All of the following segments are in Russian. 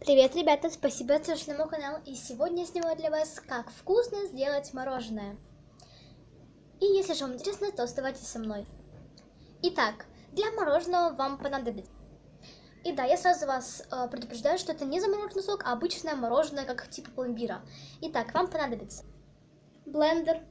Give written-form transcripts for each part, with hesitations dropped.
Привет, ребята! Спасибо, что пришли на мой канал. И сегодня я снимаю для вас, как вкусно сделать мороженое. И если же вам интересно, то оставайтесь со мной. Итак, для мороженого вам понадобится. И да, я сразу вас предупреждаю, что это не замороженный сок, а обычное мороженое, как типа пломбира. Итак, вам понадобится блендер,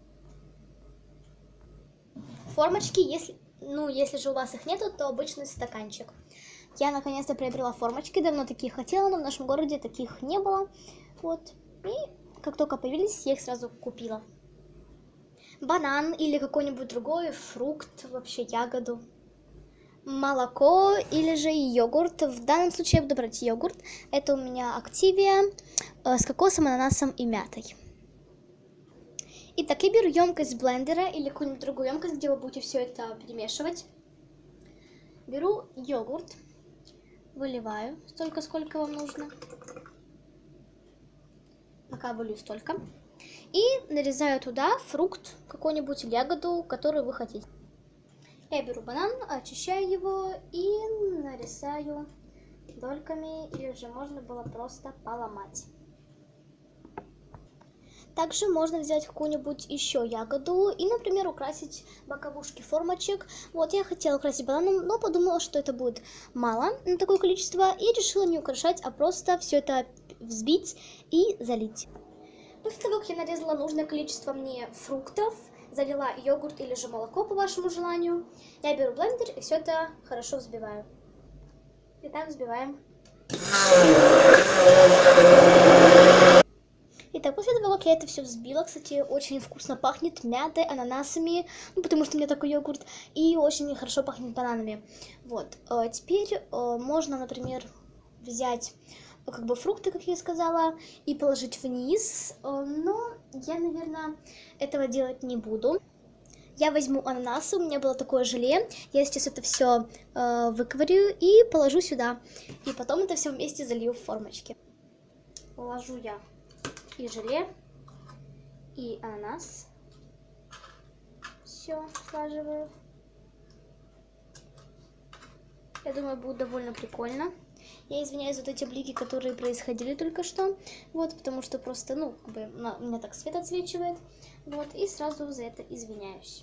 формочки, если же у вас их нету, то обычный стаканчик. Я наконец-то приобрела формочки, давно такие хотела, но в нашем городе таких не было. Вот. И как только появились, я их сразу купила. Банан или какой-нибудь другой фрукт, вообще ягоду. Молоко или же йогурт. В данном случае я буду брать йогурт. Это у меня Активия с кокосом, ананасом и мятой. Итак, я беру емкость блендера или какую-нибудь другую емкость, где вы будете все это перемешивать. Беру йогурт. Выливаю столько, сколько вам нужно. Пока вылью столько. И нарезаю туда фрукт, какой-нибудь ягоду, которую вы хотите. Я беру банан, очищаю его и нарезаю дольками, или же можно было просто поломать. Также можно взять какую-нибудь еще ягоду и, например, украсить боковушки формочек. Вот, я хотела украсить бананом, но подумала, что это будет мало на такое количество, и решила не украшать, а просто все это взбить и залить. После того, как я нарезала нужное количество мне фруктов, залила йогурт или же молоко по вашему желанию, я беру блендер и все это хорошо взбиваю. Итак, взбиваем. Итак, после того, как я это все взбила, кстати, очень вкусно пахнет мятой, ананасами, потому что у меня такой йогурт, и очень хорошо пахнет бананами. Вот, теперь можно, например, взять фрукты, как я сказала, и положить вниз, но я, наверное, этого делать не буду. Я возьму ананасы, у меня было такое желе, я сейчас это все выковырю и положу сюда, и потом это все вместе залью в формочки. Положу я и желе, и ананас. Все, слаживаю. Я думаю, будет довольно прикольно. Я извиняюсь за вот эти блики, которые происходили только что. Вот, потому что просто, у меня так свет отсвечивает. Вот, и сразу за это извиняюсь.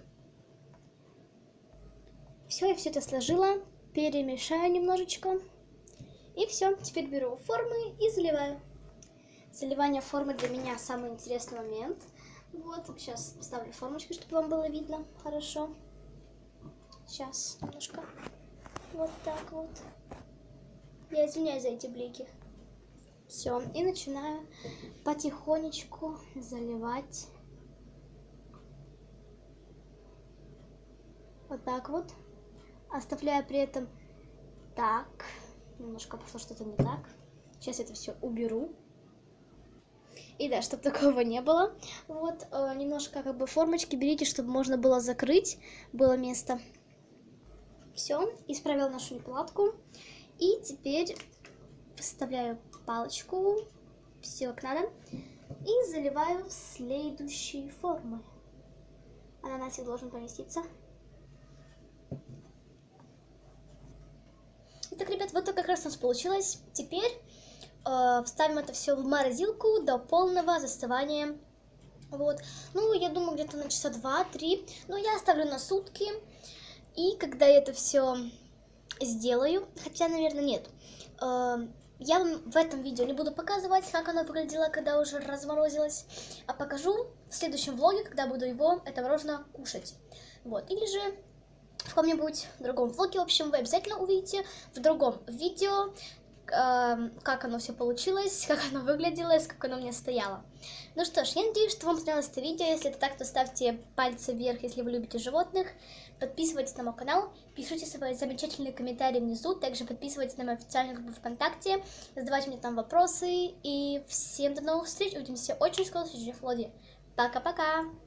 Все, я все это сложила, перемешаю немножечко. И все, теперь беру формы и заливаю. Заливание формы для меня самый интересный момент. Вот, сейчас поставлю формочку, чтобы вам было видно хорошо. Сейчас немножко. Вот так вот. Я извиняюсь за эти блики. Все, и начинаю потихонечку заливать. Вот так вот. Оставляю при этом так. Немножко пошло что-то не так. Сейчас это все уберу. И да, чтобы такого не было. Вот, немножко формочки берите, чтобы можно было закрыть, было место. Все, исправила нашу неполадку. И теперь вставляю палочку, все как надо, и заливаю в следующие формы. Ананасик должен поместиться. Итак, ребят, вот так как раз у нас получилось. Теперь вставим это все в морозилку до полного застывания. Вот. Я думаю, где-то на часа 2-3. Но я оставлю на сутки. И когда я это все сделаю, хотя, наверное, нет. Я вам в этом видео не буду показывать, как оно выглядело, когда уже разморозилось. А покажу в следующем влоге, когда буду это мороженое кушать. Вот. Или же в каком-нибудь другом влоге. В общем, вы обязательно увидите в другом видео, как оно все получилось, как оно выглядело, как оно у меня стояло. Ну что ж, я надеюсь, что вам понравилось это видео. Если это так, то ставьте пальцы вверх, если вы любите животных. Подписывайтесь на мой канал, пишите свои замечательные комментарии внизу. Также подписывайтесь на мою официальную группу ВКонтакте, задавайте мне там вопросы. И всем до новых встреч. Увидимся очень скоро в следующем влоге. Пока-пока!